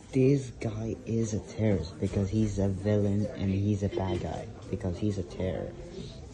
This guy is a terrorist because he's a villain and he's a bad guy because he's a terror.